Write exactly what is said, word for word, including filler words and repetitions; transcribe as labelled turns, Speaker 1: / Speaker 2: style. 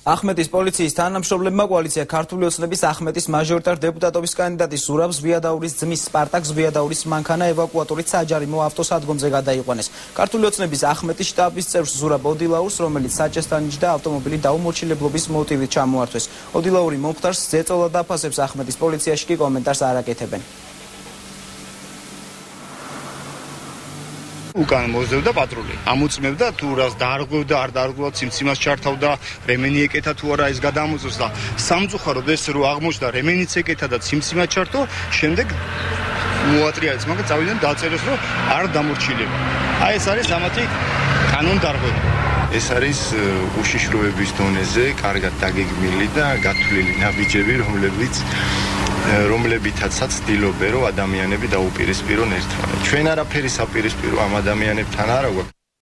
Speaker 1: ახმეტის პოლიციის თანამშრომლებმა კოალიცია ქართული ოცნების ახმეტის მაჟორიტარ დეპუტატობის კანდიდატის ზურაბ ზვიადაურის ძმის სპარტაკ ზვიადაურის მანქანა ევაკუატორით საჯარიმო ავტოსადგომზე გადაიყვანეს. ქართული ოცნების ახმეტის შტაბის წევრს ზურაბ ოდილაურს, რომელიც საჭესთან იჯდა ავტომობილი დაუმორჩილებლობის მოტივით ჩამოართვეს. ოდილაური მომხდარს ზეწოლა დაფასებს ახმეტის პოლიციაში კი კომენტარს არ აკეთებენ.
Speaker 2: უკან მოძებდა პატრული. ამოწმებდა თუ რას დაარღვევდა, არ დაარღვევდა, ციმციმას ჩართავდა, რემენი ეკეთა თუ არა ეს გადამოწოს და სამწუხაროდ ეს რო აღმოჩნდა, რემენიც ეკეთა და ციმციმა ჩართო, შემდეგ მოატრიალეს, მაგრამ წავიდნენ დაწერეს, რომ არ დამორჩილება. აი ეს არის ამათი კანონდარღვევა. ეს არის უშიშროების დონეზე, კარგად დაგეგმილი და გათვლილი ნაბიჯები, რომლებიც რომლებითაცაც ცდილობენ, რომ ადამიანები დაუპირისპირონ ერთმანეთს. ჩვენ არაფერი საპირისპირო ამ ადამიანებთან არ აქვს.